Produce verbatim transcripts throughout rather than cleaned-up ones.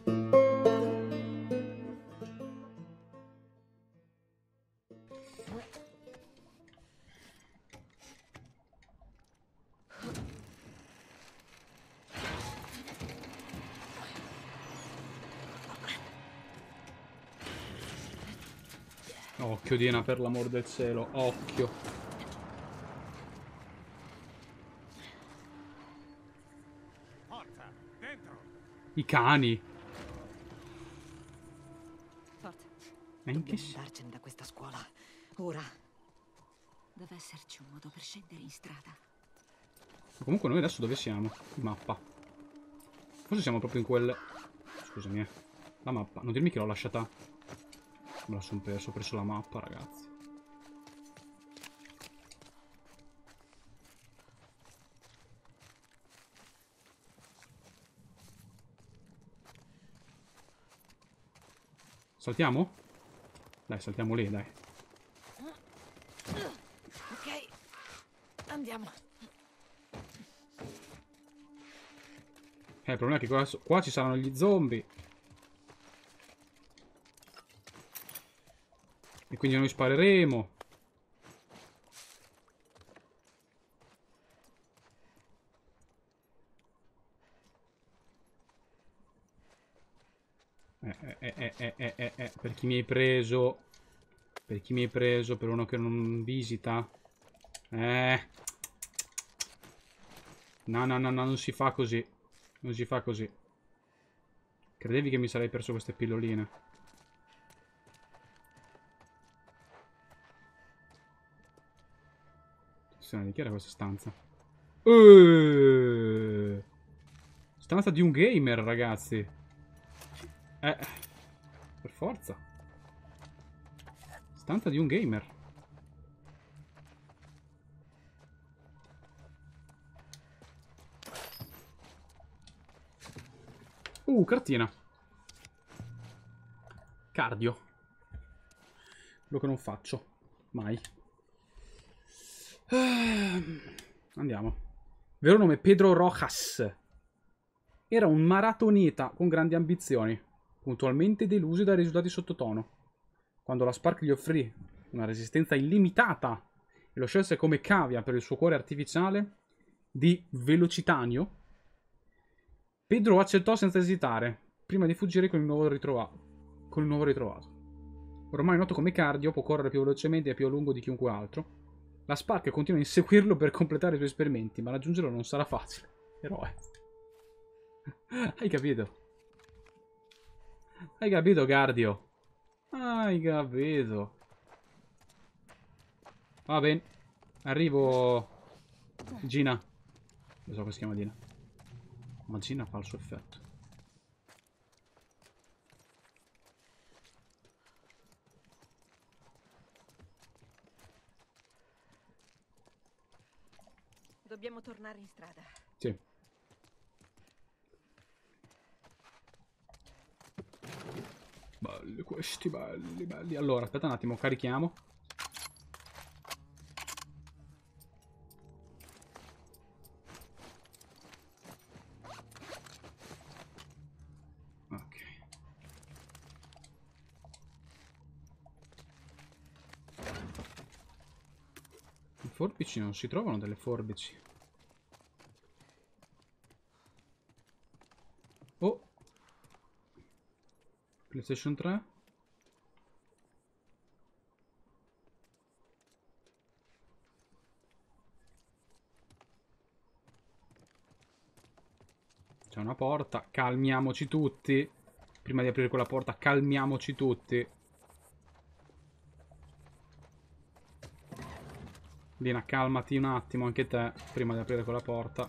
Occhio, Dina, per l'amor del cielo. Occhio. Forza, dentro. I cani. Forza. E in che Dobbiamo senso? andarcene da questa scuola. Ora. Deve esserci un modo per scendere in strada. Comunque noi adesso dove siamo? In mappa. Forse siamo proprio in quel... Scusami, eh. La mappa. Non dirmi che l'ho lasciata. Me la sono perso. Ho preso la mappa, ragazzi. Saltiamo? Dai, saltiamo lì, dai. Ok. Andiamo. Eh, il problema è che qua, qua ci saranno gli zombie. E quindi noi spareremo. Eh, eh, eh, eh, eh, eh, eh. Per chi mi hai preso? Per chi mi hai preso? Per uno che non visita? Eh. No, no, no, no, non si fa così. Non si fa così. Credevi che mi sarei perso queste pilloline? Di chi era questa stanza? Uh, stanza di un gamer, ragazzi. Eh, per forza. Stanza di un gamer. Uh, cartina. Cardio. Quello che non faccio. Mai. Andiamo. Vero nome Pedro Rojas. Era un maratoneta con grandi ambizioni, puntualmente deluso dai risultati sottotono. Quando la Spark gli offrì una resistenza illimitata e lo scelse come cavia per il suo cuore artificiale di velocitanio, Pedro accettò senza esitare, prima di fuggire con il nuovo, ritrova con il nuovo ritrovato. Ormai noto come cardio, può correre più velocemente e più a lungo di chiunque altro. La Spark continua a inseguirlo per completare i suoi esperimenti, ma raggiungerlo non sarà facile. Eroe. Hai capito? Hai capito, Cardio? Hai capito? Va bene. Arrivo... Gina. Non so come si chiama Gina. Ma Gina fa il suo effetto. Dobbiamo tornare in strada. Sì. Belli questi, belli, belli. Allora, aspetta un attimo, carichiamo. Ok. Le forbici non si trovano delle forbici. Oh. PlayStation tre. C'è una porta. Calmiamoci tutti. Prima di aprire quella porta, calmiamoci tutti. Lina, calmati un attimo anche te. Prima di aprire quella porta.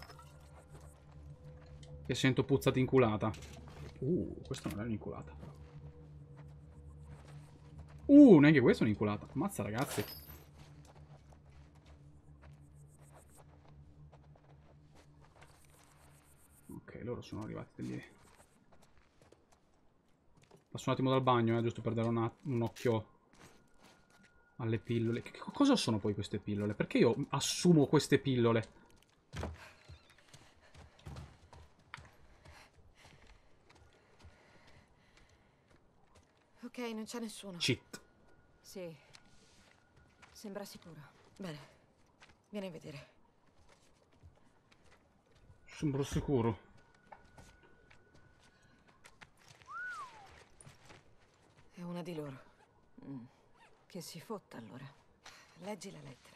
Che sento puzzata inculata. Uh, questa non è un'inculata. Uh, neanche questa è un'inculata. Ammazza, ragazzi. Ok, loro sono arrivati da lì. Passo un attimo dal bagno, eh, giusto per dare un, un occhio alle pillole. Che, che cosa sono poi queste pillole? Perché io assumo queste pillole? Ok, non c'è nessuno. Cheat. Sì. Sembra sicuro. Bene. Vieni a vedere. Sembra sicuro. È una di loro. Mm. Che si fotta allora. Leggi la lettera.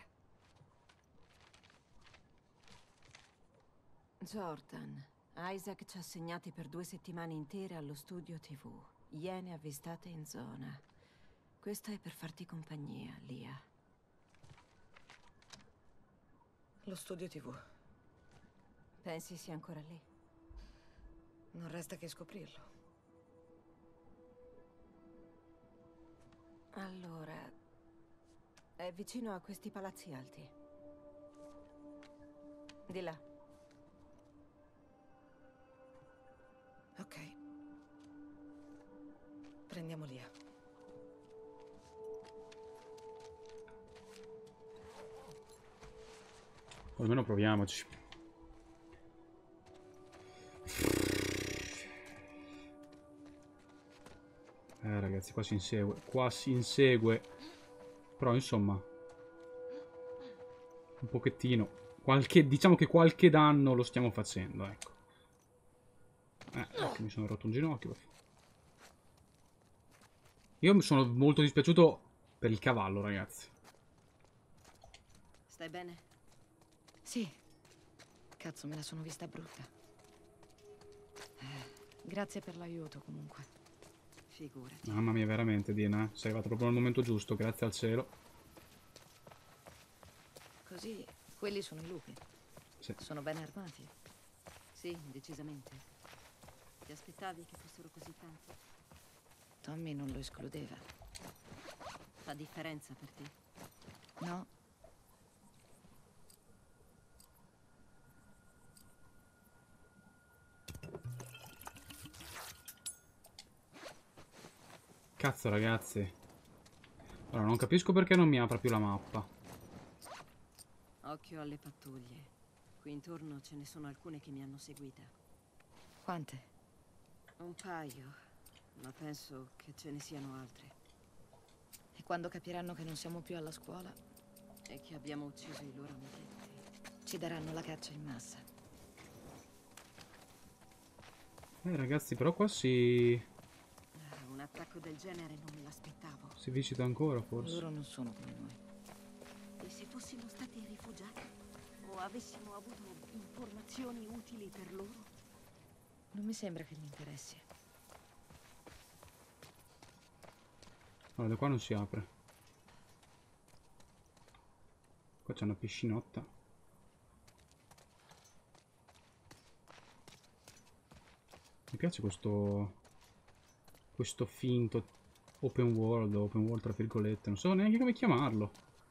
Jordan, Isaac ci ha assegnati per due settimane intere allo studio tivù. Iene avvistate in zona. Questa è per farti compagnia, Lia. Lo studio tivù. Pensi sia ancora lì? Non resta che scoprirlo. Allora, è vicino a questi palazzi alti. Di là. Ok. Prendiamo Lia. O almeno proviamoci. Eh ragazzi, qua si insegue. Qua si insegue. Però insomma, un pochettino. Qualche, diciamo che qualche danno lo stiamo facendo, ecco. Eh, ecco, mi sono rotto un ginocchio. Io mi sono molto dispiaciuto per il cavallo, ragazzi. Stai bene? Sì. Cazzo, me la sono vista brutta. Eh, grazie per l'aiuto, comunque. Figurati. Mamma mia, veramente, Dina. Sei arrivata proprio nel momento giusto, grazie al cielo. Così, quelli sono i lupi. Sì. Sono ben armati. Sì, decisamente. Ti aspettavi che fossero così tanti? Tommy non lo escludeva. Fa differenza per te? No? Cazzo, ragazzi. Allora, non capisco perché non mi apra più la mappa. Occhio alle pattuglie. Qui intorno ce ne sono alcune che mi hanno seguita. Quante? Un paio, ma penso che ce ne siano altre. E quando capiranno che non siamo più alla scuola, E che abbiamo ucciso i loro amichetti. ci daranno la caccia in massa. Eh, ragazzi, però qua si... Ah, un attacco del genere non me l'aspettavo. si visita ancora, forse. Loro non sono come noi. E se fossimo stati rifugiati? O avessimo avuto informazioni utili per loro? Non mi sembra che gli interessi. Allora, da qua non si apre. Qua c'è una piscinotta. Mi piace questo... questo finto open world, open world tra virgolette. Non so neanche come chiamarlo.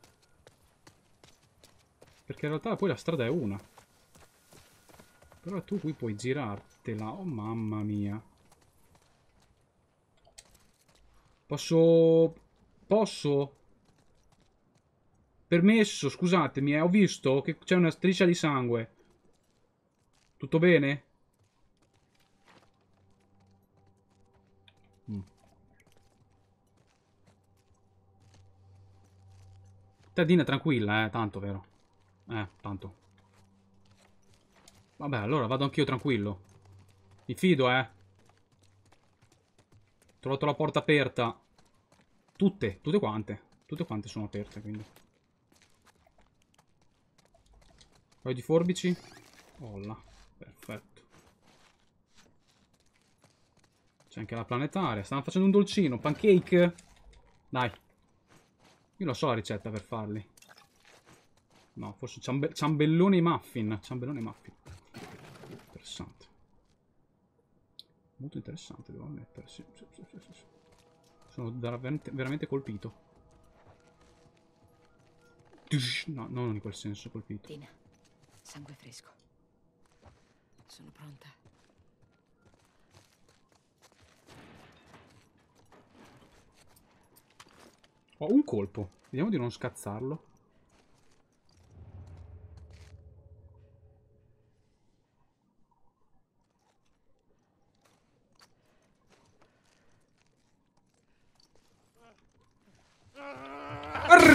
Perché in realtà poi la strada è una. Però tu qui puoi girartela. Oh mamma mia. Posso... Posso? Permesso, scusatemi, eh, ho visto che c'è una striscia di sangue. Tutto bene? Mm. Tadina tranquilla, eh, tanto, vero? Eh, tanto. Vabbè, allora vado anch'io tranquillo. Mi fido, eh. Ho trovato la porta aperta. Tutte, tutte quante. Tutte quante sono aperte, quindi. Un paio di forbici. Olla. Perfetto. C'è anche la planetaria. Stanno facendo un dolcino. Pancake. Dai. Io lo so la ricetta per farli. No, forse ciambe ciambellone e muffin. Ciambellone e muffin. Interessante. Molto interessante, devo ammettere. Sì, sì, sì, sì, sì. Sono veramente, veramente colpito. No, non in quel senso colpito. Tina, sangue fresco. Sono pronta. Ho un colpo. Vediamo di non scazzarlo.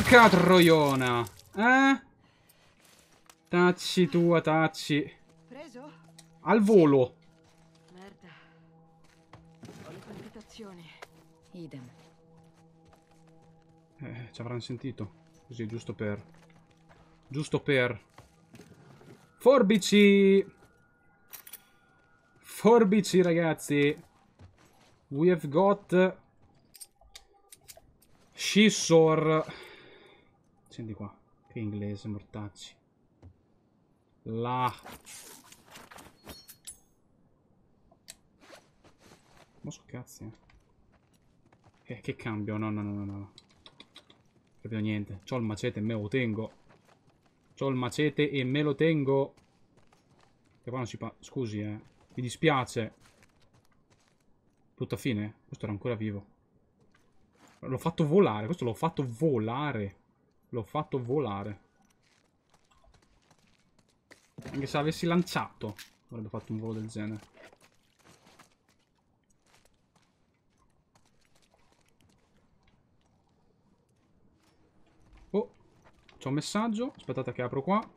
Porca troiona! Eh? Tacci tua, tacci. Preso? Al volo. Merda. Ho le palpitazioni. Idem. Eh, ci avranno sentito. Così, giusto per... Giusto per... Forbici! Forbici, ragazzi! We have got... Scissor. Senti qua. Che inglese, mortacci. La... Ma so cazzi, eh. Eh, che cambio? No, no, no, no, no. Capito niente. C'ho il macete e me lo tengo. C'ho il macete e me lo tengo. Che qua non si fa... Scusi, eh. Mi dispiace. Brutta fine. Questo era ancora vivo. L'ho fatto volare. Questo l'ho fatto volare. L'ho fatto volare. Anche se avessi lanciato, avrebbe fatto un volo del genere. Oh, c'è un messaggio. Aspettate che apro qua.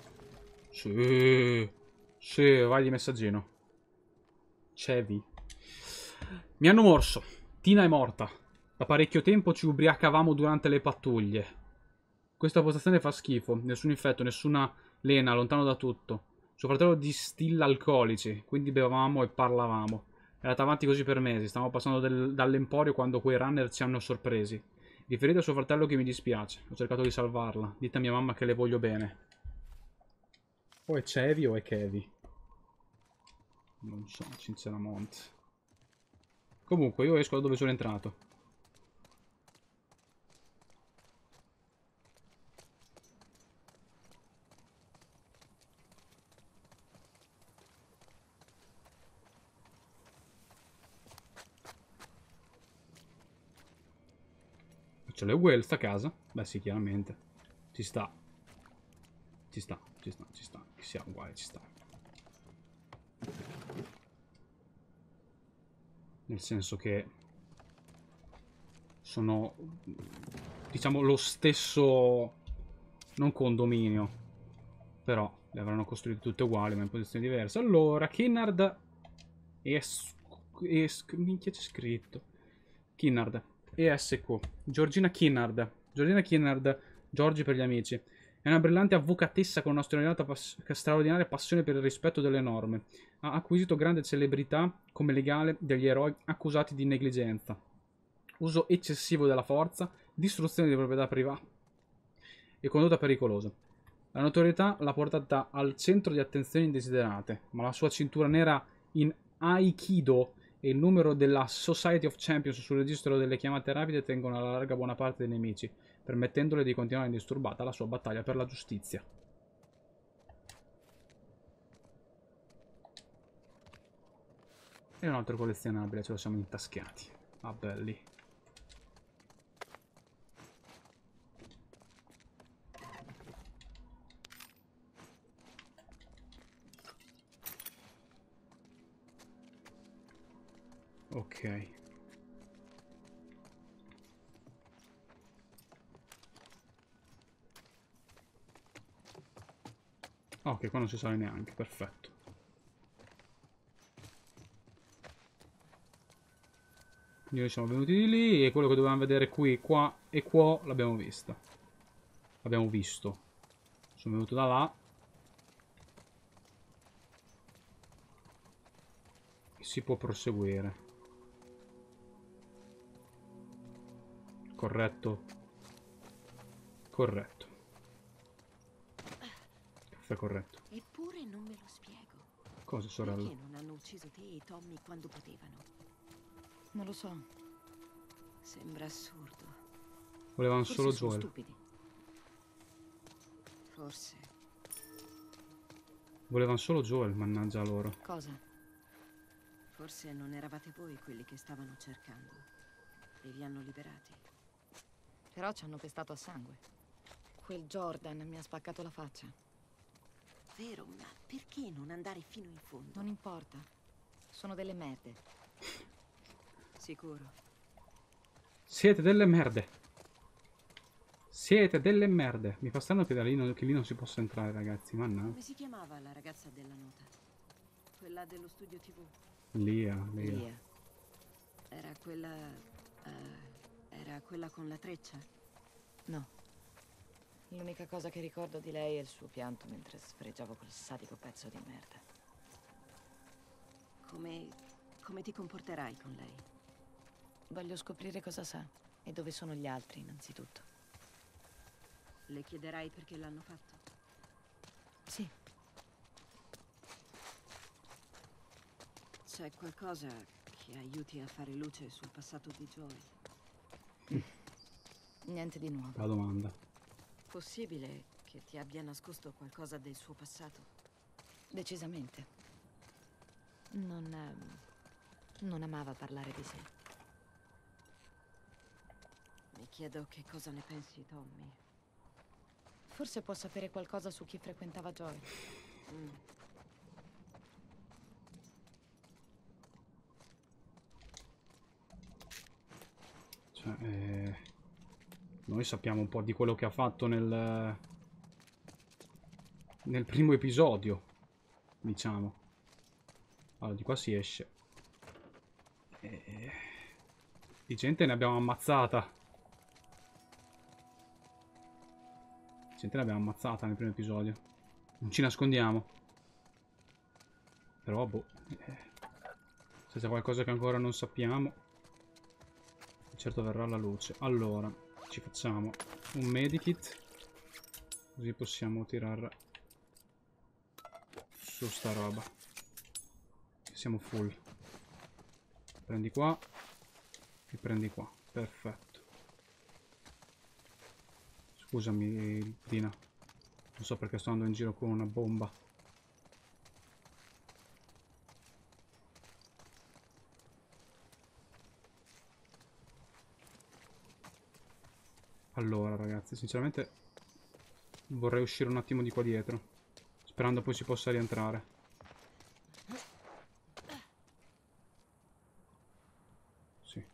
Sì. Sì, vai di messaggino. Cevi. Mi hanno morso. Tina è morta. Da parecchio tempo ci ubriacavamo durante le pattuglie. Questa postazione fa schifo. Nessun infetto, nessuna lena, lontano da tutto. Suo fratello distilla alcolici, quindi bevavamo e parlavamo. È andata avanti così per mesi. Stavamo passando dall'emporio quando quei runner ci hanno sorpresi. Riferite a suo fratello che mi dispiace. Ho cercato di salvarla. Dite a mia mamma che le voglio bene. O è Cevi o è Kevi? Non so, sinceramente. Comunque, io esco da dove sono entrato. C'è le well sta casa? Beh sì, chiaramente. Ci sta. Ci sta, ci sta, ci sta. Che sia uguale, ci sta. Nel senso che sono, diciamo, lo stesso, non condominio, però le avranno costruite tutte uguali ma in posizioni diverse. Allora, Kinnard es, es, minchia c'è scritto Kinnard E S Q Georgina Kinnard Georgina Kinnard, Giorgi per gli amici. È una brillante avvocatessa con una straordinaria, pass straordinaria passione per il rispetto delle norme. Ha acquisito grande celebrità come legale degli eroi accusati di negligenza, uso eccessivo della forza, distruzione di proprietà private e condotta pericolosa. La notorietà l'ha portata al centro di attenzioni indesiderate, ma la sua cintura nera in Aikido e il numero della Society of Champions sul registro delle chiamate rapide tengono alla larga buona parte dei nemici, permettendole di continuare indisturbata la sua battaglia per la giustizia. E un altro collezionabile, ce lo siamo intaschiati. Ah, belli. Ok. Ok, qua non si sale neanche, perfetto. Noi siamo venuti di lì e quello che dovevamo vedere qui, qua e qua l'abbiamo vista. L'abbiamo visto. Sono venuto da là. E si può proseguire. Corretto. Corretto. Caffè corretto. Eppure non me lo spiego. Cosa, sorella? Perché non hanno ucciso te e Tommy quando potevano? Non lo so. Sembra assurdo. Volevano Forse solo sono Joel. stupidi. Forse. Volevano solo Joel, mannaggia loro. Cosa? Forse non eravate voi quelli che stavano cercando. E vi hanno liberati. Però ci hanno pestato a sangue. Quel Jordan mi ha spaccato la faccia. Vero, ma perché non andare fino in fondo? Non importa. Sono delle merde. Sicuro. Siete delle merde. Siete delle merde. Mi fa strano che, da lì non, che lì non si possa entrare, ragazzi. Ma no. Come si chiamava la ragazza della nota? Quella dello studio tivù? Lia, Lia. Lia. Era quella... eh, era quella con la treccia? No. L'unica cosa che ricordo di lei è il suo pianto mentre sfregiavo quel sadico pezzo di merda. Come... come ti comporterai con lei? Voglio scoprire cosa sa e dove sono gli altri, innanzitutto. Le chiederai perché l'hanno fatto? Sì. C'è qualcosa che aiuti a fare luce sul passato di Joel? Niente di nuovo. La domanda. Possibile che ti abbia nascosto qualcosa del suo passato? Decisamente. Non... ehm, non amava parlare di sé. Mi chiedo che cosa ne pensi, Tommy. Forse può sapere qualcosa su chi frequentava Joel. Mm. Cioè, eh, noi sappiamo un po' di quello che ha fatto nel... nel primo episodio, diciamo. Allora, di qua si esce. E... di gente ne abbiamo ammazzata. Di gente ne abbiamo ammazzata nel primo episodio. Non ci nascondiamo. Però, boh. Eh, se c'è qualcosa che ancora non sappiamo, certo verrà alla luce. Allora, ci facciamo un medikit. Così possiamo tirare su sta roba. Siamo full. Prendi qua e prendi qua. Perfetto. Scusami, Dina. Non so perché sto andando in giro con una bomba. Allora, ragazzi, sinceramente vorrei uscire un attimo di qua dietro, sperando poi si possa rientrare. Sì.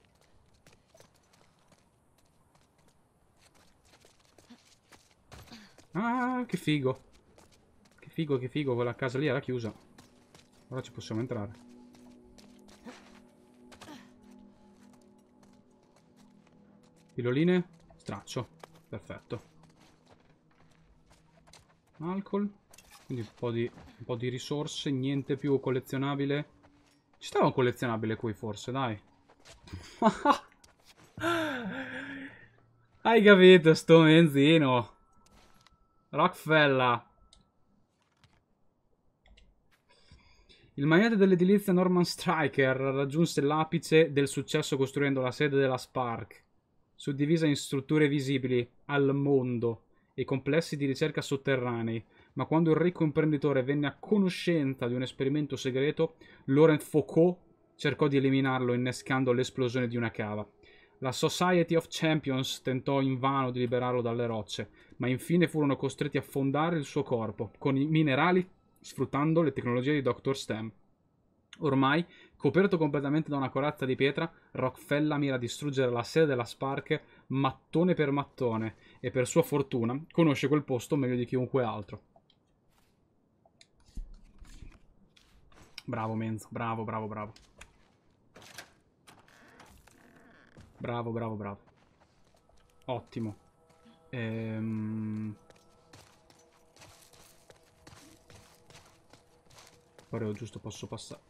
Ah, che figo. Che figo, che figo, quella casa lì era chiusa. Ora ci possiamo entrare. Pilloline? Straccio. Perfetto. Alcol. Quindi un po' di, un po' di risorse. Niente più collezionabile. Ci stava un collezionabile qui forse, dai. Hai capito sto menzino. Rockefeller. Il magnate dell'edilizia Norman Stryker raggiunse l'apice del successo costruendo la sede della Spark, suddivisa in strutture visibili al mondo e complessi di ricerca sotterranei, ma quando il ricco imprenditore venne a conoscenza di un esperimento segreto, Laurent Foucault cercò di eliminarlo innescando l'esplosione di una cava. La Society of Champions tentò invano di liberarlo dalle rocce, ma infine furono costretti a fondare il suo corpo con i minerali sfruttando le tecnologie di doctor Stem. Ormai, coperto completamente da una corazza di pietra, Rockefeller mira a distruggere la sede della Spark mattone per mattone e per sua fortuna conosce quel posto meglio di chiunque altro. Bravo Menzo, bravo, bravo, bravo. Bravo, bravo, bravo. Ottimo. Ehm... Ora giusto posso passare.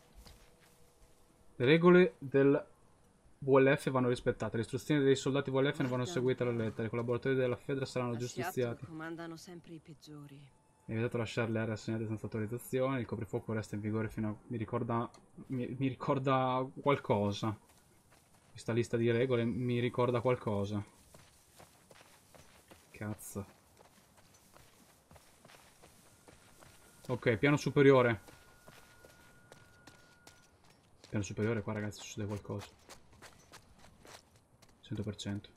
Le regole del V L F vanno rispettate. Le istruzioni dei soldati V L F ne vanno seguite alla lettera. I collaboratori della Fedra saranno A giustiziati. Seattle comandano sempre i peggiori. È vietato lasciare le aree assegnate senza autorizzazione. Il coprifuoco resta in vigore fino a... Mi ricorda... Mi, mi ricorda qualcosa. Questa lista di regole mi ricorda qualcosa. Cazzo. Ok, piano superiore. Piano superiore qua, ragazzi, succede qualcosa. cento per cento.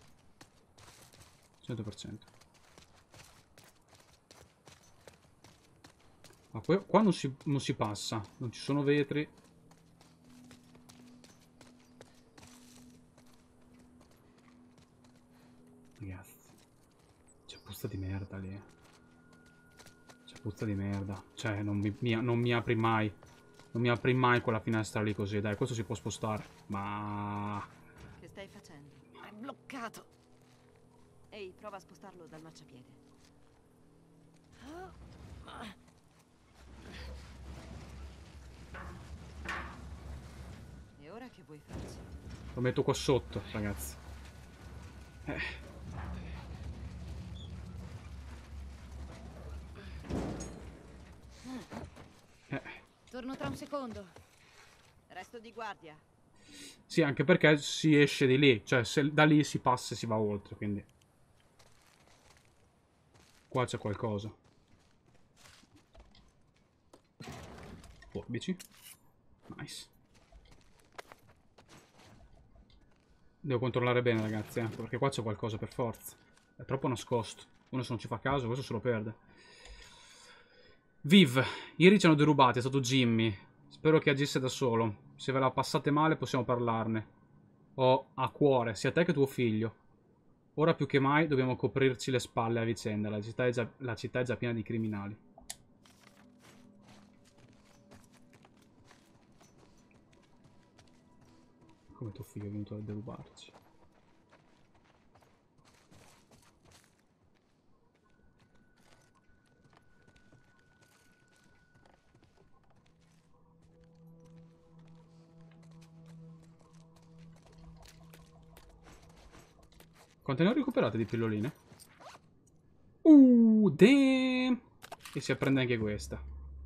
cento per cento. Ma qua, qua non, si, non si passa. Non ci sono vetri. Ragazzi. puzza di merda lì. C'è puzza di merda. Cioè, non mi, mi, non mi apri mai. Non mi apri mai quella finestra lì così. Dai, questo si può spostare. Ma... Che stai facendo? È bloccato. Ehi, prova a spostarlo dal marciapiede. E ora che vuoi farci? Lo metto qua sotto, ragazzi. Eh. Eh. Torno tra un secondo. Resto di guardia. Sì, anche perché si esce di lì. Cioè, se da lì si passa e si va oltre, quindi... Qua c'è qualcosa. Forbici. Nice. Devo controllare bene, ragazzi, eh, perché qua c'è qualcosa per forza. È troppo nascosto. Uno se non ci fa caso, questo se lo perde. Viv, ieri ci hanno derubati, è stato Jimmy. Spero che agisse da solo. Se ve la passate male possiamo parlarne. Ho a cuore sia te che tuo figlio. Ora più che mai dobbiamo coprirci le spalle a vicenda. La città è già, la città è già piena di criminali. Come tuo figlio è venuto a derubarci. Quante ne ho recuperate di pilloline? Uh, damn! E si apprende anche questa.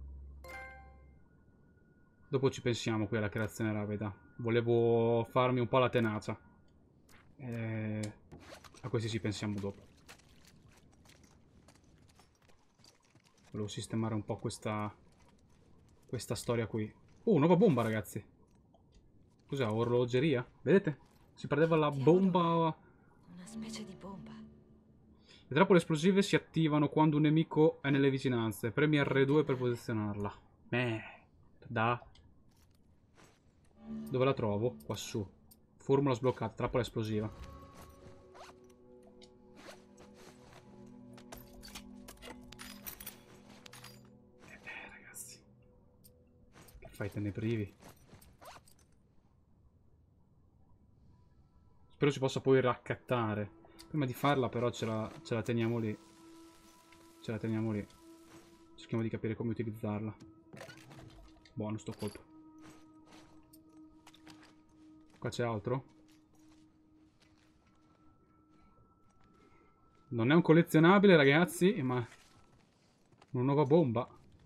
Dopo ci pensiamo qui alla creazione rapida. Volevo farmi un po' la tenacia. Eh, a questi ci pensiamo dopo. Volevo sistemare un po' questa... Questa storia qui. Oh, nuova bomba, ragazzi. Cos'è? Orologeria? Vedete? Si perdeva la bomba... Una specie di bomba. Le trappole esplosive si attivano quando un nemico è nelle vicinanze. Premi erre due per posizionarla. Eh, da... Dove la trovo? Qua su. Formula sbloccata, trappola esplosiva. Eh, ragazzi. Che fai, te ne privi? Spero si possa poi raccattare. Prima di farla però ce la, ce la teniamo lì. Ce la teniamo lì. Cerchiamo di capire come utilizzarla. Buono sto colpo. Qua c'è altro? Non è un collezionabile, ragazzi, ma... Una nuova bomba.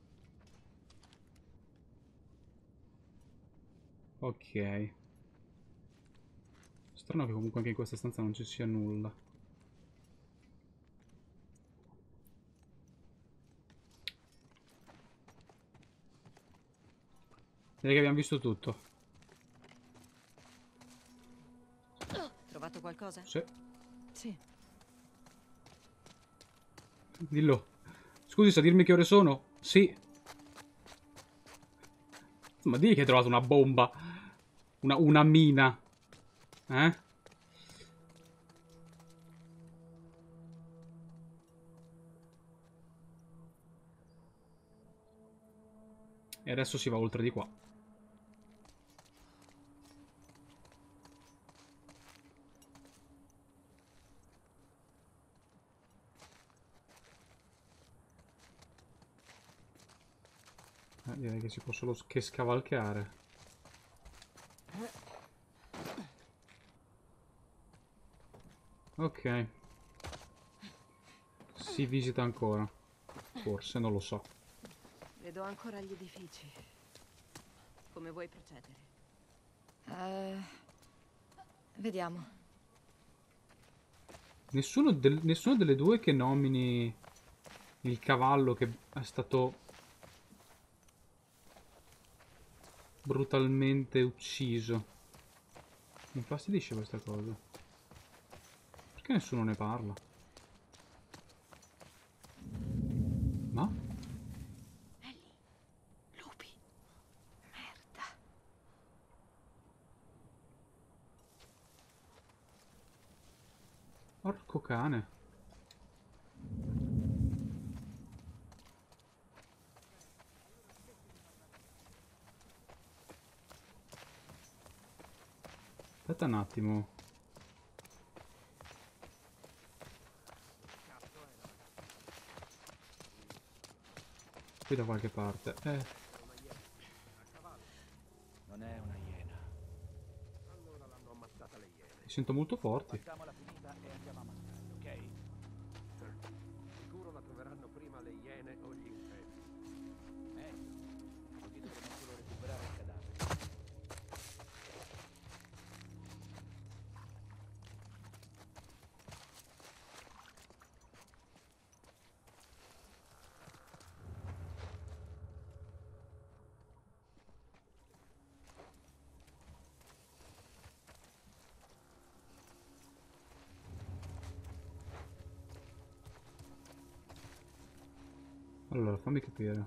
Ok. Strano che comunque anche in questa stanza non ci sia nulla. Direi che abbiamo visto tutto. Trovato qualcosa? Sì. Sì. Dillo. Scusi, sa dirmi che ore sono? Sì. Ma di che hai trovato una bomba. Una, una mina. Eh? E adesso si va oltre di qua. Eh, direi che si può solo che scavalcare. Ok. Si visita ancora. Forse, non lo so. Vedo ancora gli edifici. Come vuoi procedere? Eh, vediamo. Nessuno, del, nessuno delle due che nomini il cavallo che è stato brutalmente ucciso. Mi infastidisce questa cosa. Perché nessuno ne parla? Ma? Ellie. Lupi. Merda. Porco cane. Aspetta un attimo. Qui da qualche parte. Eh. Non è una iena. Allora l'hanno ammazzata le iene. Mi sento molto forti. Facciamola finita e andiamo a mangiare, ok? Sicuro la troveranno prima le iene o gli infetti. Meglio. Così dovremo solo recuperare il cadavere. Allora, fammi capire.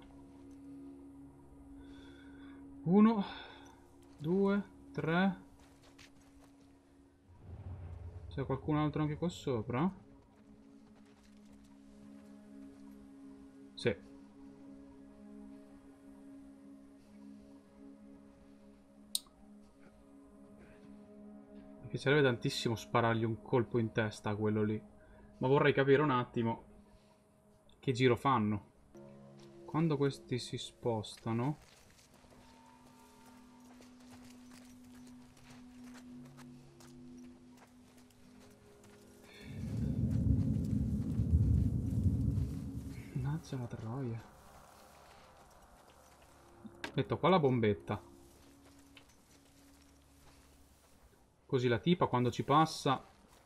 Uno, due, tre. C'è qualcun altro anche qua sopra? Sì. Mi piacerebbe tantissimo sparargli un colpo in testa a quello lì. Ma vorrei capire un attimo che giro fanno. Quando questi si spostano... Mannaggia la troia. Metto qua la bombetta. Così la tipa quando ci passa...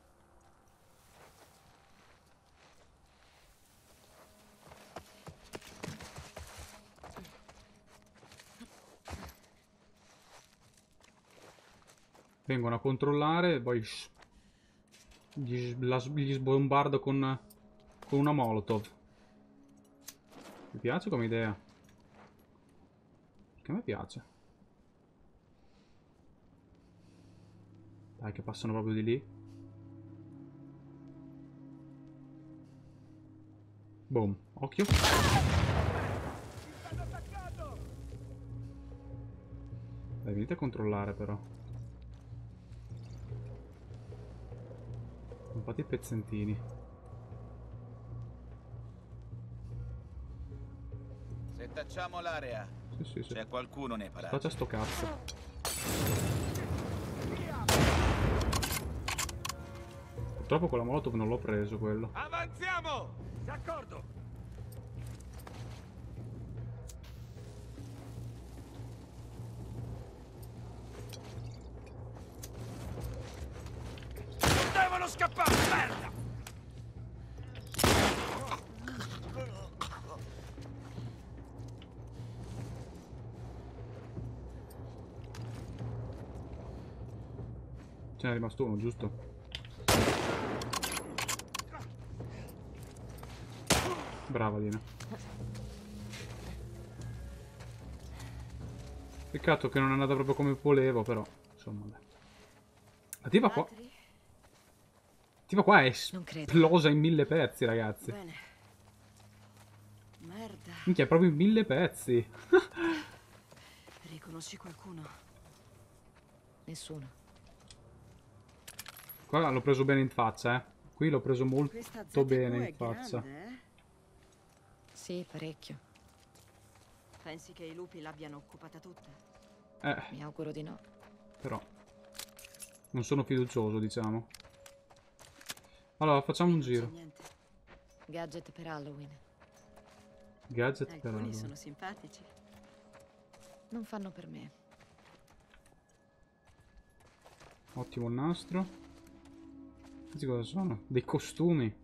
vengono a controllare e poi gli, la, gli sbombardo con, con una molotov. Mi piace come idea. Che a me piace. Dai che passano proprio di lì. Boom. Occhio. Dai, venite a controllare però. Un po' di pezzentini. Settacciamo l'area. Sì, sì, sì. C'è qualcuno nei palazzi. Faccia sto cazzo. Purtroppo con la molotov non l'ho preso quello. Avanziamo! D'accordo! Non devono scappare, merda! Ce n'è rimasto uno, giusto? Brava Dina. Peccato che non è andata proprio come volevo, però insomma dai. La tipa qua, Altri? la tipa qua è Non credo. esplosa in mille pezzi, ragazzi. Bene. Merda. Minchia, è proprio in mille pezzi. Riconosci qualcuno? Nessuno. Qua l'ho preso bene in faccia, eh. Qui l'ho preso molto Questa Z Q bene è in faccia. grande, eh? Sì, parecchio. Pensi che i lupi l'abbiano occupata tutta? Eh, Mi auguro di no. però non sono fiducioso, diciamo. Allora, facciamo un Non c'è giro. niente. Gadget per Halloween. Gadget per Alcuni allora. sono simpatici. Non fanno per me. Ottimo il nastro. Questi cosa sono? Dei costumi.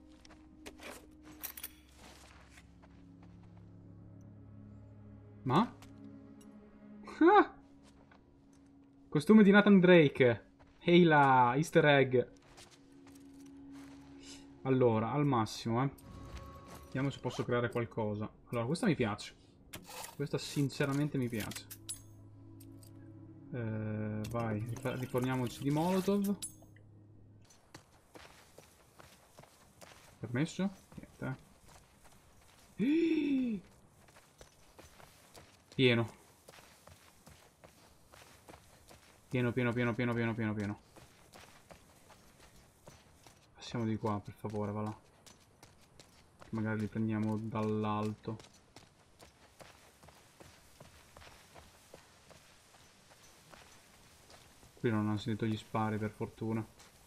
Ma? Ah! Costume di Nathan Drake. Ehi là, easter egg. Allora, al massimo, eh. Vediamo se posso creare qualcosa. Allora, questa mi piace. Questa sinceramente mi piace. Eh, vai, rifa- riforniamoci di Molotov. Permesso? Niente. eh. Pieno. Pieno, pieno, pieno, pieno, pieno, pieno, pieno. Passiamo di qua, per favore, va là. Magari li prendiamo dall'alto. Qui non hanno sentito gli spari, per fortuna.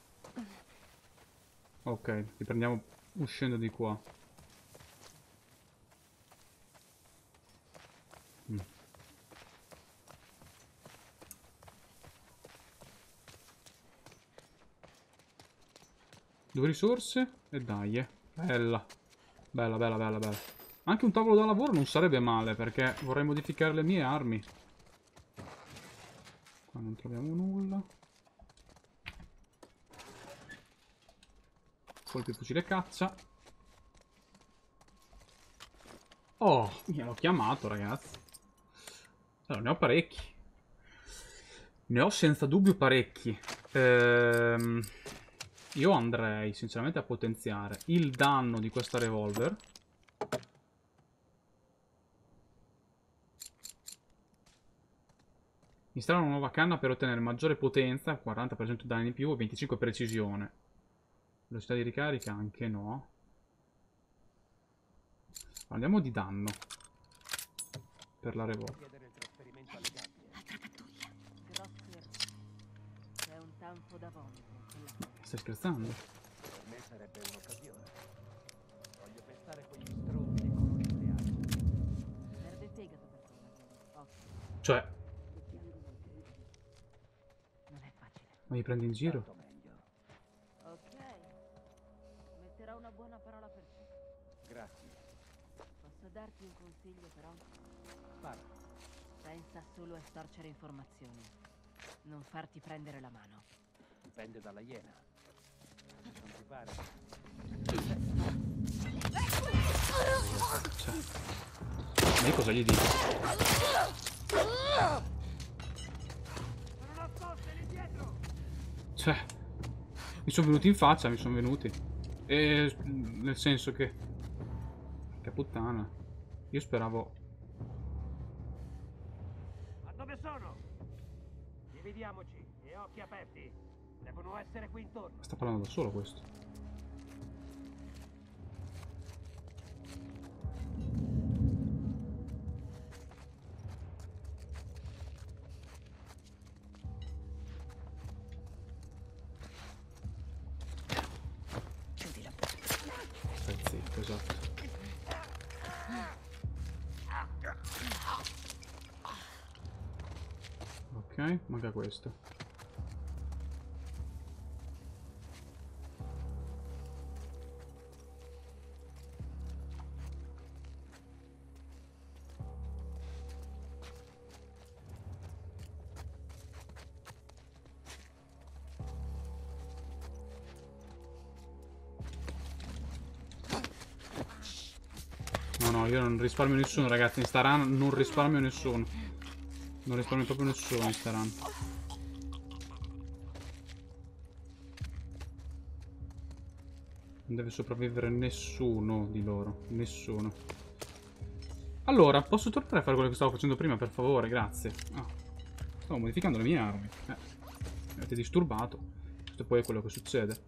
Ok, li prendiamo uscendo di qua. Mm. Due risorse e dai, eh. Bella. Bella, bella, bella, bella. Anche un tavolo da lavoro non sarebbe male, perché vorrei modificare le mie armi. Qua non troviamo nulla. Colpi fucile caccia. Oh, mi hanno chiamato, ragazzi. Allora, ne ho parecchi. Ne ho senza dubbio parecchi. Ehm... Io andrei sinceramente a potenziare il danno di questa revolver. Installare una nuova canna per ottenere maggiore potenza, quaranta per cento danni in più e venticinque precisione. Velocità di ricarica anche no. Andiamo di danno per la revolver. Altra pattuglia. Grosso errore. C'è un tanfo da vomito. Stai scherzando? Per me sarebbe un'occasione. Voglio pestare quegli stronzi con un nucleare. Serve fegato per tornare. Ottimo. Cioè, Non è facile. ma mi prendi in giro? Tanto meglio. Ok. Metterò una buona parola per te. Grazie. Posso darti un consiglio però? Parla. Pensa solo a storcere informazioni. Non farti prendere la mano. Dipende dalla iena. Non ti pare? Cioè, ma io cosa gli dico? Sono nascoste lì dietro! Cioè, mi sono venuti in faccia, mi sono venuti. E nel senso che... Che puttana. Io speravo... Ma dove sono? Dividiamoci e occhi aperti. Devono essere qui intorno. Sta parlando da solo questo. Chiudi la porta. Stai zitto, esatto. Ok, manca questo. No, no, io non risparmio nessuno, ragazzi. In sta run non risparmio nessuno. Non risparmio proprio nessuno in sta run. Non deve sopravvivere nessuno di loro. Nessuno. Allora, posso tornare a fare quello che stavo facendo prima, per favore? Grazie. Ah, stavo modificando le mie armi. Eh, mi avete disturbato. Questo poi è quello che succede.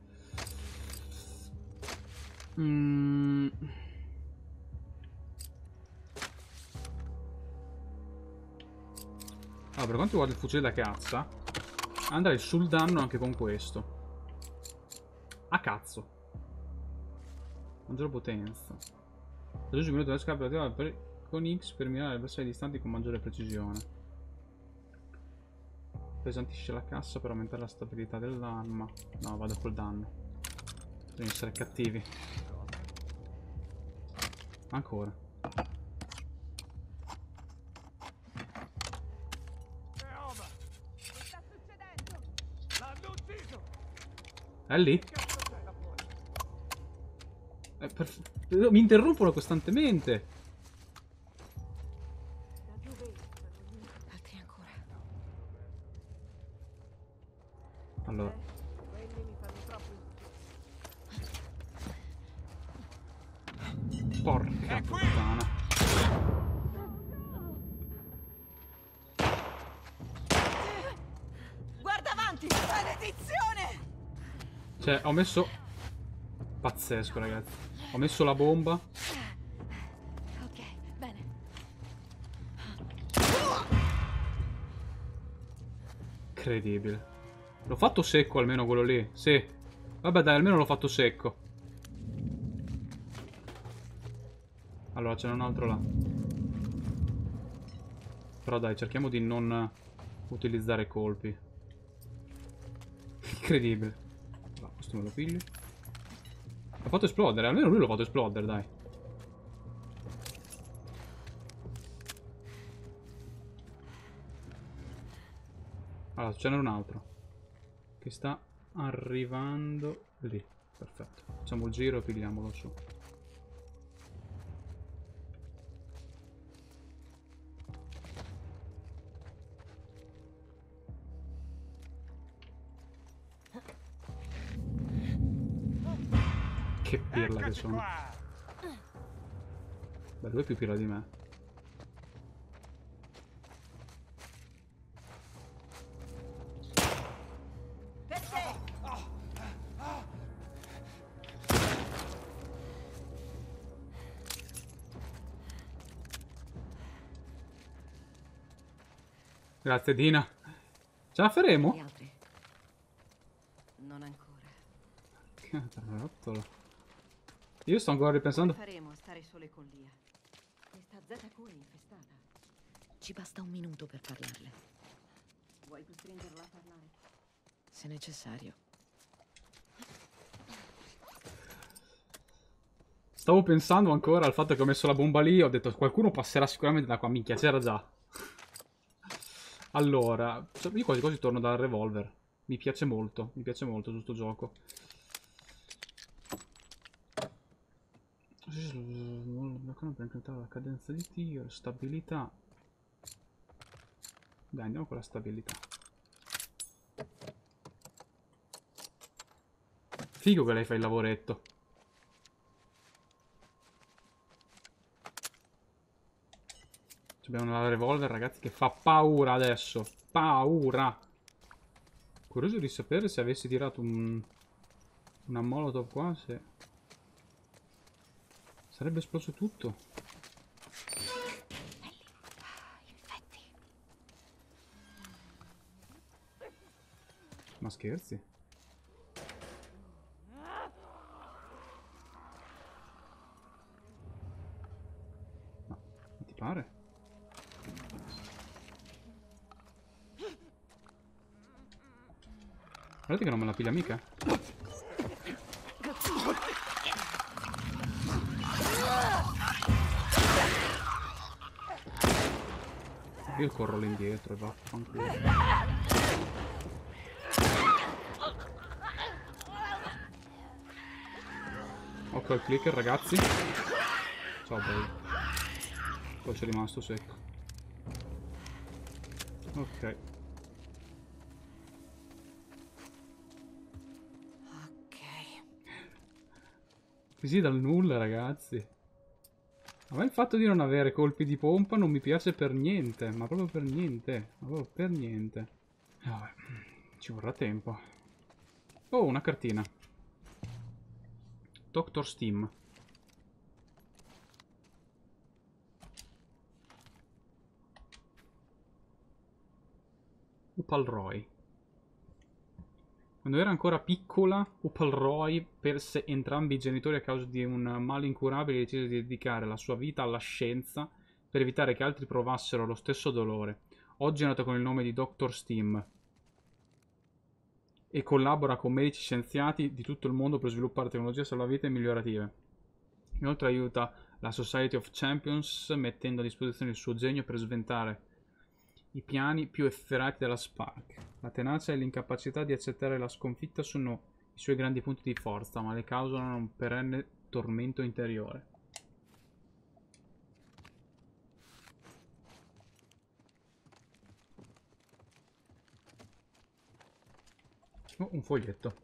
Mmm... Allora, per quanto riguarda il fucile da cazza, andrei sul danno anche con questo. A cazzo. Maggiore potenza. Raggiungi un minuto della scatola per... con X per mirare avversari distanti con maggiore precisione. Pesantisce la cassa per aumentare la stabilità dell'arma. No, vado col danno. Bisogna essere cattivi. Ancora. È lì? Eh, per... Mi interrompono costantemente. Altri ancora. Allora. Porca puttana. Guarda avanti! Maledizione! Cioè, ho messo Pazzesco, ragazzi. Ho messo la bomba. Ok, bene. Incredibile. L'ho fatto secco almeno quello lì. Sì. Vabbè dai, almeno l'ho fatto secco. Allora, ce n'è un altro là. Però dai, cerchiamo di non utilizzare colpi. Incredibile. No, questo me lo piglio. L'ha fatto esplodere, almeno lui l'ha fatto esplodere, dai. Allora, ce n'è un altro che sta arrivando lì. Perfetto. Facciamo il giro e pigliamolo su. Che pirla che sono. Beh, lui è più pirla di me. Grazie Dina. Ce la faremo? Gli altri? Non ancora. Cazzarottolo. Io sto ancora ripensando. Come faremo a stare sole con Lia? Questa Z Q è infestata. Ci basta un minuto per parlarle, Vuoi costringerla a parlare? se necessario. Stavo pensando ancora al fatto che ho messo la bomba lì. Ho detto qualcuno passerà sicuramente da qua. Minchia, c'era già. Allora, io quasi quasi torno dal revolver. Mi piace molto, mi piace molto questo gioco. Per incrementare la cadenza di tiro, stabilità. Dai, andiamo con la stabilità. Figo che lei fa il lavoretto. Abbiamo una revolver, ragazzi, che fa paura adesso. Paura. Curioso di sapere se avessi tirato un... una molotov qua, se... sarebbe esploso tutto. Infetti. Ma scherzi? Ma, ma ti pare? Guardate che non me la piglia mica. Io corro lì indietro e vaffanculo. Occhio al clicker, ragazzi. Ciao bello. Poi c'è rimasto secco. Ok. Così dal nulla, ragazzi. A me il fatto di non avere colpi di pompa non mi piace per niente. Ma proprio per niente. Ma proprio per niente. Vabbè, ci vorrà tempo. Oh, una cartina. doctor Steam. Opal Roy. Quando era ancora piccola, Opal Roy perse entrambi i genitori a causa di un male incurabile e decise di dedicare la sua vita alla scienza per evitare che altri provassero lo stesso dolore. Oggi è nota con il nome di doctor Steam e collabora con medici scienziati di tutto il mondo per sviluppare tecnologie salvavita e migliorative. Inoltre aiuta la Society of Champions mettendo a disposizione il suo genio per sventare i piani più efferati della Spark. La tenacia e l'incapacità di accettare la sconfitta sono i suoi grandi punti di forza, ma le causano un perenne tormento interiore. Oh, un foglietto.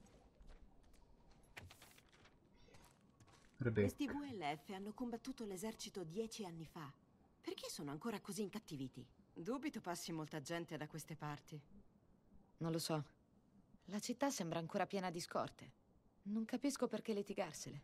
Rebecca. Questi V L F hanno combattuto l'esercito dieci anni fa. Perché sono ancora così incattiviti? Dubito passi molta gente da queste parti. Non lo so. La città sembra ancora piena di scorte. Non capisco perché litigarsene.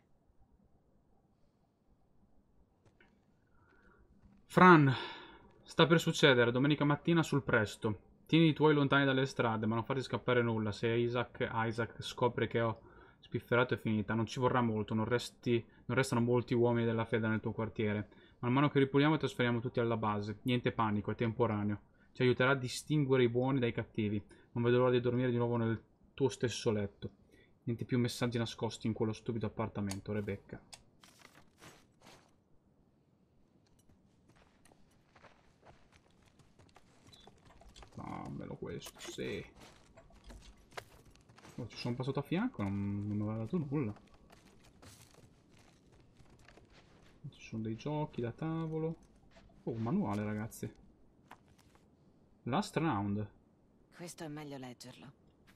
Fran, sta per succedere domenica mattina sul presto. Tieni i tuoi lontani dalle strade, ma non farti scappare nulla. Se Isaac, Isaac scopre che ho spifferato è finita. Non ci vorrà molto, non, resti, non restano molti uomini della fede nel tuo quartiere. Man mano che ripuliamo trasferiamo tutti alla base. Niente panico, è temporaneo. Ci aiuterà a distinguere i buoni dai cattivi. Non vedo l'ora di dormire di nuovo nel tuo stesso letto. Niente più messaggi nascosti in quello stupido appartamento, Rebecca. Dammelo questo, sì. Oh, ci sono passato a fianco, non, non mi aveva dato nulla. Ci sono dei giochi da tavolo. Oh, un manuale, ragazzi. Last round. Questo è meglio leggerlo.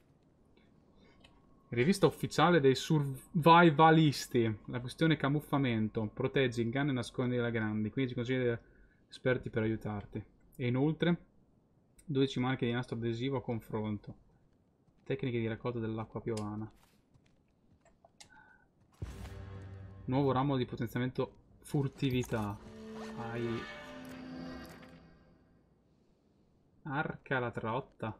Rivista ufficiale dei survivalisti. La questione camuffamento. Proteggi, inganna e nascondi la grandi. quindici consigli esperti per aiutarti. E inoltre dodici marche di nastro adesivo a confronto. Tecniche di raccolta dell'acqua piovana. Nuovo ramo di potenziamento furtività. Hai... Arca la trotta.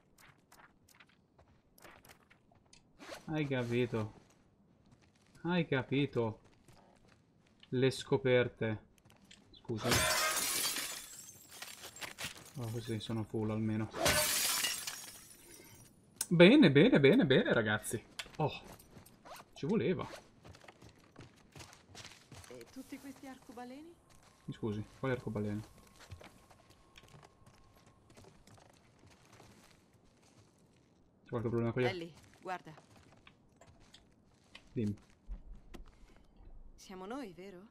Hai capito? Hai capito? Le scoperte. Scusa. Oh, questi sono full almeno. Bene, bene, bene, bene, ragazzi. Oh, ci voleva. E tutti questi arcobaleni? Mi scusi, quale arcobaleno? C'è qualche problema con gli Ellie, guarda. Dimmi. Siamo noi, vero?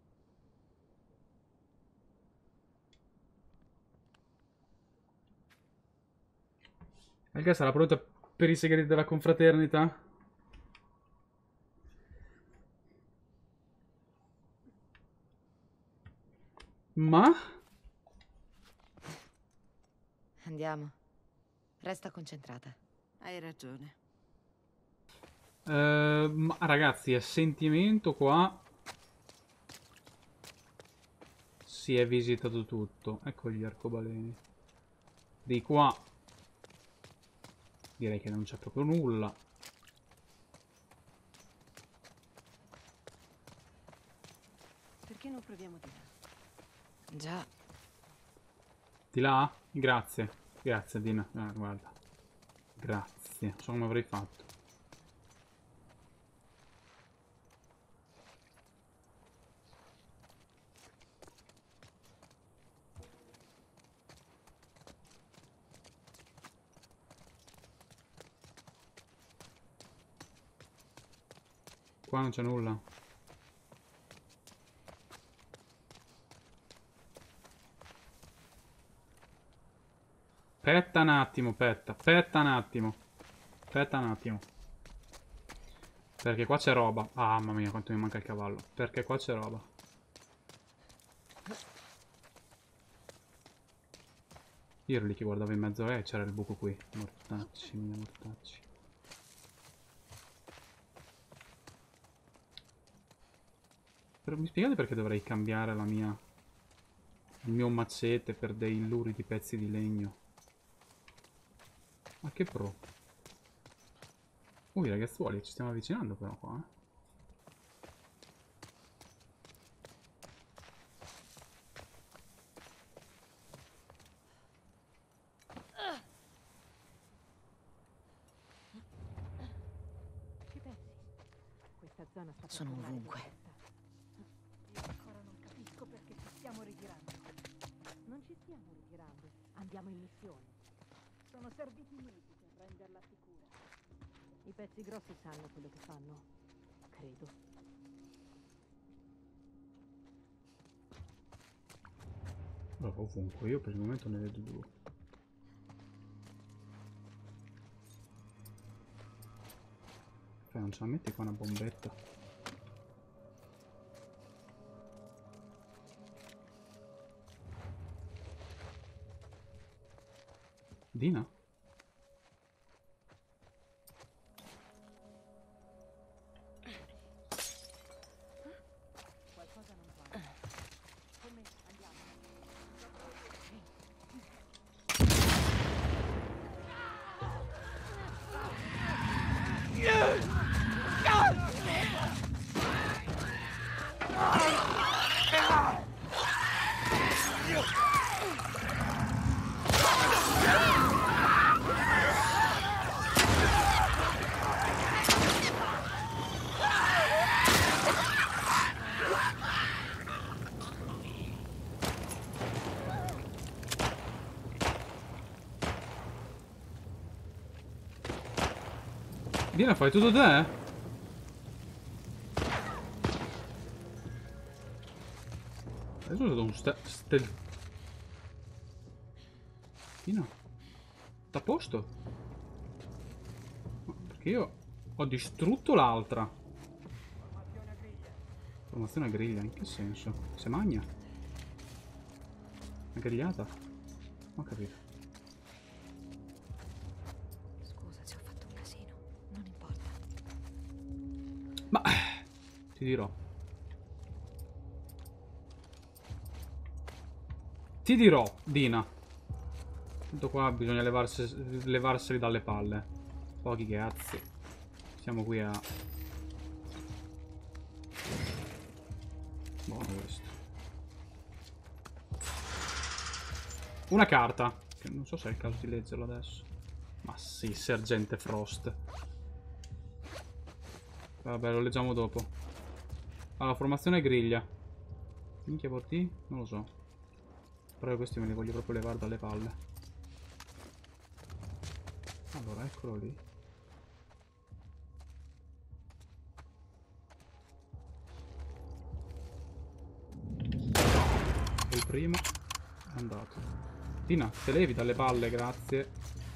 Elga sarà pronta per i segreti della confraternita? Ma? Andiamo. Resta concentrata. Hai ragione. Eh, ma ragazzi, a sentimento qua si è visitato tutto. Ecco gli arcobaleni. Di qua direi che non c'è proprio nulla. Perché non proviamo di là? Già. Di là? Grazie. Grazie Dina. Ah, guarda. Grazie. Non so come avrei fatto. Qua non c'è nulla. Aspetta un attimo, aspetta, aspetta un attimo. Aspetta un attimo. Perché qua c'è roba. Ah, mamma mia, quanto mi manca il cavallo. Perché qua c'è roba. Io ero lì che guardavo in mezzo, eh, c'era il buco qui. Mortacci, mia mortacci. Però mi spiegate perché dovrei cambiare la mia... il mio macete per dei luridi pezzi di legno? Ma che pro. Ui ragazzuoli, ci stiamo avvicinando però qua, eh. Ci pensi? Questa zona sta per Sono tornare ovunque. deserta. Io ancora non capisco perché ci stiamo ritirando. Non ci stiamo ritirando, andiamo in missione. Sono serviti mesi per renderla sicura. I pezzi grossi sanno quello che fanno, credo. Allora, ovunque, io per il momento ne vedo due. Fai, non ce la metti qua una bombetta? Dina? Dina, fai tutto te? Adesso ho usato un ste... stel... Dina, sta a posto? Perché io ho distrutto l'altra. Formazione a griglia. Formazione a griglia, in che senso? Se magna? Una grigliata? Ho capito. Scusa se ho fatto un casino. Non importa. Ma ti dirò. Ti dirò, Dina. Tutto qua bisogna levarsi, levarseli dalle palle. Pochi cazzi. Siamo qui a... Buono questo. Una carta. Che non so se è il caso di leggerlo adesso. Ma sì, Sergente Frost. Vabbè, lo leggiamo dopo. Allora, formazione griglia. Minchia porti? Non lo so. Però questi me li voglio proprio levare dalle palle. Allora, eccolo lì. Il primo è andato. Tina, te levi dalle palle, grazie.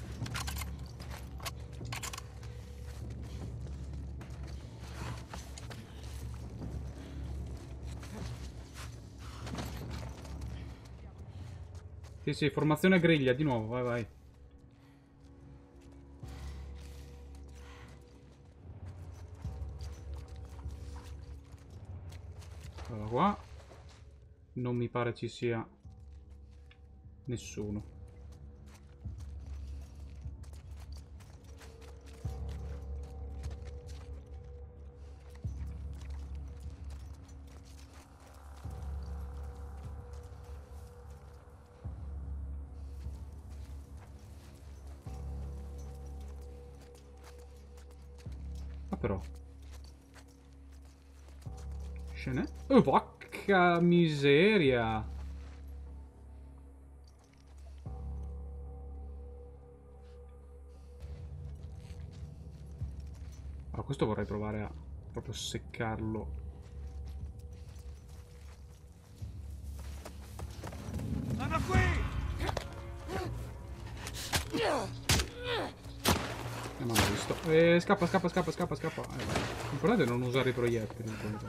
Sì, sì, formazione griglia di nuovo, vai, vai. Allora, qua non mi pare ci sia nessuno. Ah, però scene. Oh, porca miseria. Allora, questo vorrei provare a proprio seccarlo. Sono qui! Eh, ma l'ho visto. Eh, scappa, scappa, scappa, scappa, scappa. Eh, l'importante è non usare i proiettili.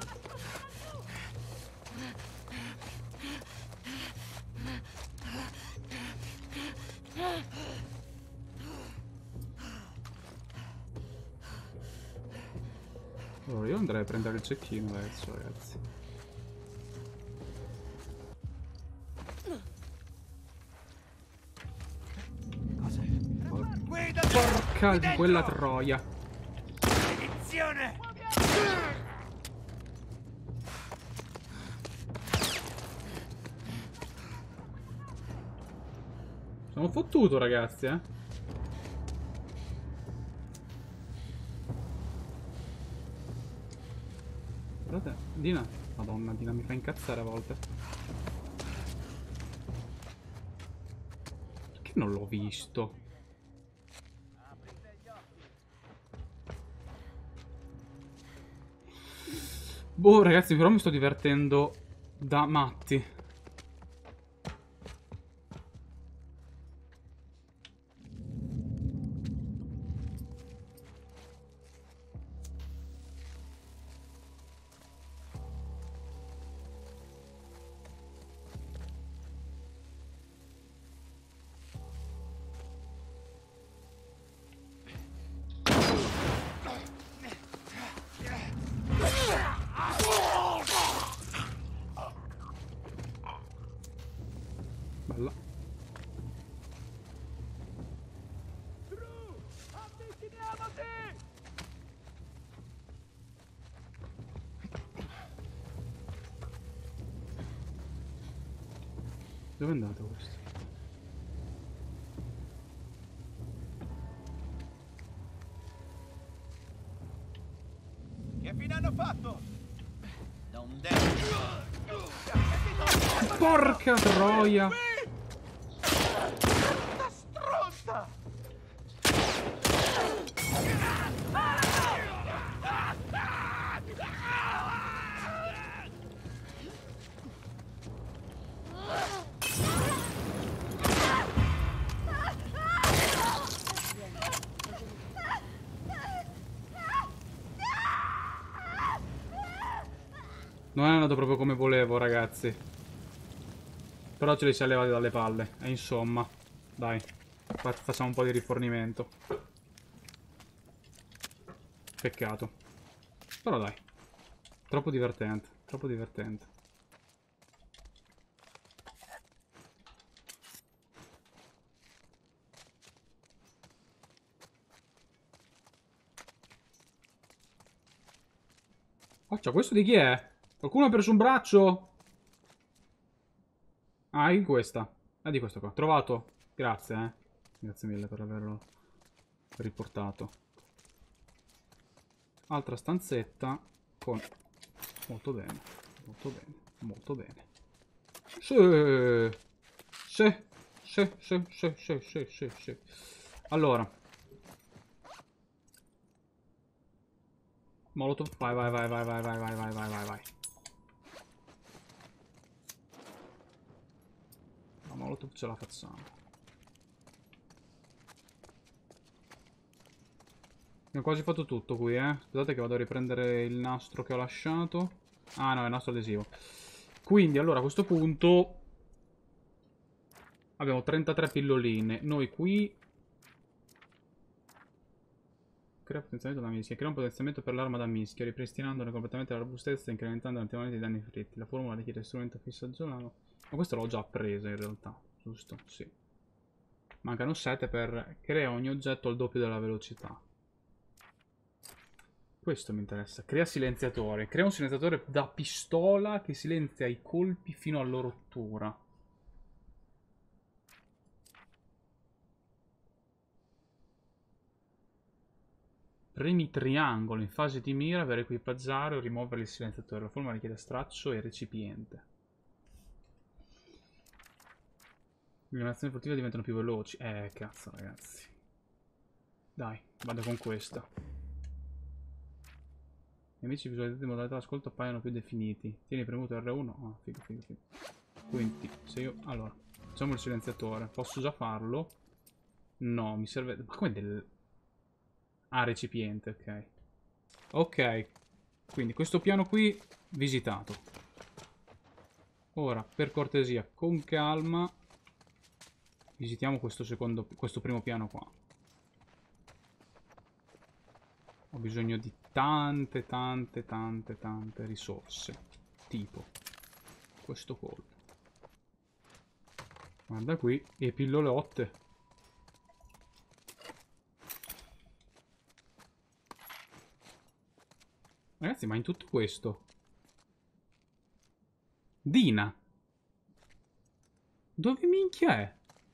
Allora, io andrei a prendere il cecchino adesso, ragazzi. Cos'è? Guida! Porca di quella troia. Edizione! Sono fottuto, ragazzi, eh. Guardate, Dina. Madonna, Dina mi fa incazzare a volte. Perché non l'ho visto? Boh, ragazzi, però mi sto divertendo da matti. Bella. Dove è andato questo? Che fine hanno fatto? Non devi... Porca troia! Stronza! Non è andato proprio come volevo, ragazzi. Però ce li siamo levati dalle palle. E insomma, dai. Fa- Facciamo un po' di rifornimento. Peccato. Però dai. Troppo divertente. Troppo divertente. Occhio, questo di chi è? Qualcuno ha perso un braccio? Ah, di questa. Ah, di questo qua. Trovato. Grazie, eh. Grazie mille per averlo riportato. Altra stanzetta con... Molto bene. Molto bene. Molto bene. Sì. Sì. Sì, sì, sì, sì, sì, sì, sì. Allora. Molotov. Vai, vai, vai, vai, vai, vai, vai, vai, vai, vai, vai. La Molotov ce la facciamo. Ho quasi fatto tutto qui, eh. Scusate che vado a riprendere il nastro che ho lasciato. Ah, no, è il nastro adesivo. Quindi, allora, a questo punto... Abbiamo trentatré pilloline. Noi qui... Crea potenziamento da mischia. Crea un potenziamento per l'arma da mischia, ripristinandone completamente la robustezza e incrementando notevolmente i danni fritti. La formula richiede strumento fissaggio. Ma questo l'ho già preso, in realtà. Giusto? Sì. Mancano sette per... Crea ogni oggetto al doppio della velocità. Questo mi interessa. Crea silenziatore. Crea un silenziatore da pistola che silenzia i colpi fino alla rottura. Premi triangolo in fase di mira per equipaggiare o rimuovere il silenziatore. La forma richiede straccio e recipiente. Le animazioni furtive diventano più veloci. Eh, cazzo, ragazzi. Dai, vado con questa. Gli amici visualizzati in modalità ascolto appaiono più definiti. Tieni premuto R uno. Ah, figo, figo, figo. Quindi, se io... Allora, facciamo il silenziatore. Posso già farlo? No, mi serve... Ma come del... Ah, recipiente, ok. Ok. Quindi, questo piano qui, visitato. Ora, per cortesia, con calma, visitiamo questo secondo... Questo primo piano qua. Ho bisogno di tante, tante, tante, tante risorse. Tipo questo colpo. Guarda qui, e pillolotte. Ragazzi, ma in tutto questo... Dina! Dove minchia è?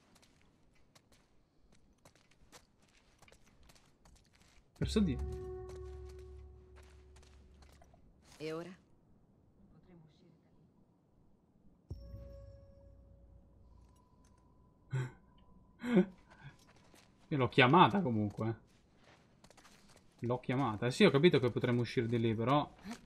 Perso di... E ora? Io l'ho chiamata comunque. L'ho chiamata. Eh sì, ho capito che potremmo uscire di lì, però...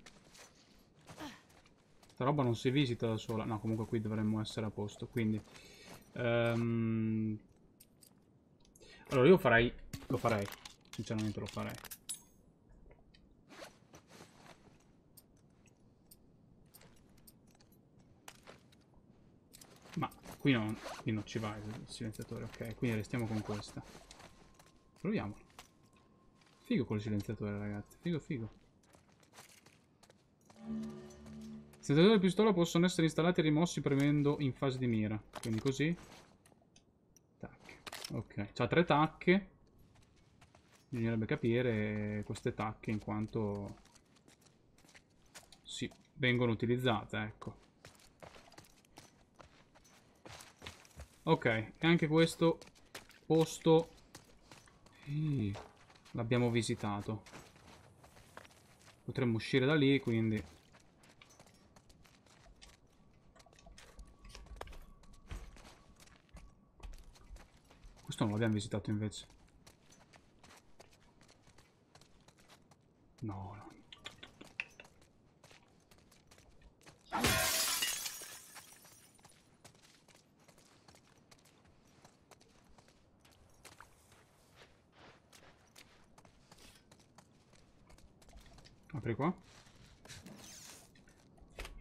Sta roba non si visita da sola. No, comunque qui dovremmo essere a posto, quindi... Um... Allora, io farei... Lo farei. Sinceramente lo farei. Ma qui non, qui non ci va il silenziatore, ok. Quindi restiamo con questa. Proviamolo. Figo col silenziatore, ragazzi. Figo, figo. I silenziatori di pistola possono essere installati e rimossi premendo in fase di mira. Quindi così. Tac. Ok. C'ha tre tacche. Bisognerebbe capire queste tacche in quanto... Sì, vengono utilizzate, ecco. Ok, e anche questo posto l'abbiamo visitato. Potremmo uscire da lì, quindi... Questo non l'abbiamo visitato invece. No, no. Apri qua.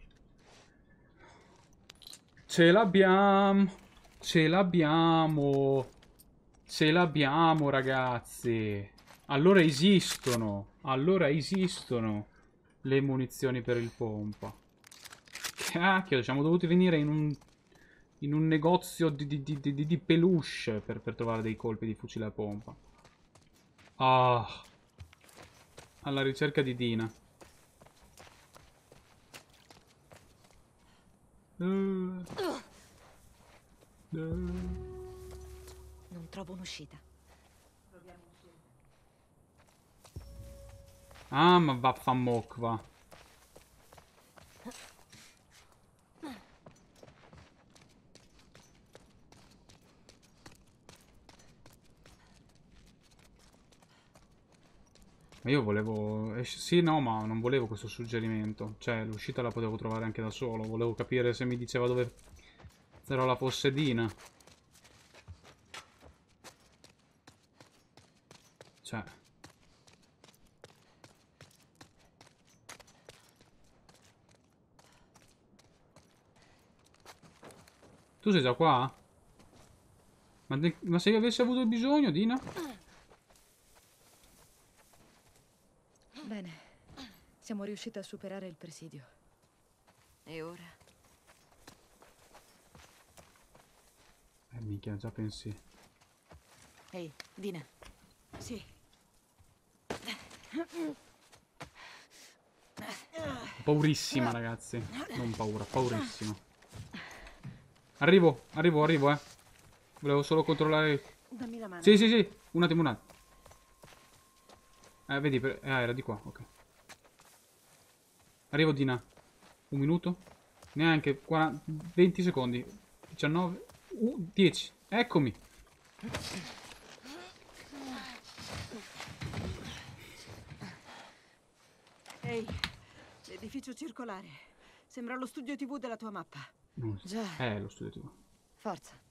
Ce l'abbiamo. Ce l'abbiamo. Ce l'abbiamo, ragazzi. Allora esistono. Allora esistono le munizioni per il pompa. Cacchio, siamo dovuti venire in un... in un negozio di, di, di, di, di peluche per, per trovare dei colpi di fucile a pompa. Ah. Alla ricerca di Dina. Uh. Uh. Non trovo un'uscita. Ah, ma vaffanmocva. Ma io volevo... eh, sì, no, ma non volevo questo suggerimento. Cioè, l'uscita la potevo trovare anche da solo. Volevo capire se mi diceva dove la fosse Dina. Cioè... Tu sei già qua? Ma, de... ma se io avessi avuto bisogno, Dina? Bene. Siamo riusciti a superare il presidio. E ora? Eh, minchia, già pensi. Ehi, Dina. Sì. Paurissima, ragazzi. Non paura, paurissima. Arrivo, arrivo, arrivo, eh. Volevo solo controllare... Dammi la mano. Sì, sì, sì. Un attimo, un attimo. Eh, vedi, per... ah, era di qua, ok. Arrivo, Dina. Un minuto? Neanche, quaranta, venti secondi. diciannove, uh, dieci. Eccomi. Ehi, l'edificio circolare. Sembra lo studio tivù della tua mappa. Non so. Già. Eh, lo studio tivù. Forza.